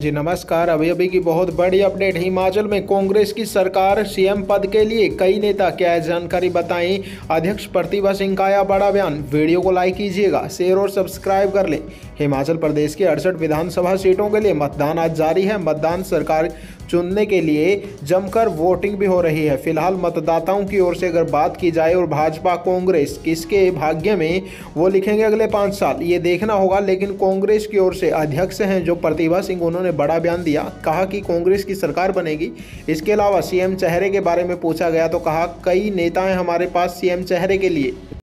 जी नमस्कार। अभी की बहुत बड़ी अपडेट। हिमाचल में कांग्रेस की सरकार, सीएम पद के लिए कई नेता, क्या है जानकारी बताएं। अध्यक्ष प्रतिभा सिंह का आया बड़ा बयान। वीडियो को लाइक कीजिएगा, शेयर और सब्सक्राइब कर लें। हिमाचल प्रदेश के 68 विधानसभा सीटों के लिए मतदान आज जारी है। मतदान सरकार चुनने के लिए जमकर वोटिंग भी हो रही है। फिलहाल मतदाताओं की ओर से अगर बात की जाए और भाजपा कांग्रेस किसके भाग्य में वो लिखेंगे अगले 5 साल, ये देखना होगा। लेकिन कांग्रेस की ओर से अध्यक्ष हैं जो प्रतिभा सिंह, उन्होंने बड़ा बयान दिया। कहा कि कांग्रेस की सरकार बनेगी। इसके अलावा सीएम चेहरे के बारे में पूछा गया तो कहा कई नेता हैं हमारे पास सीएम चेहरे के लिए।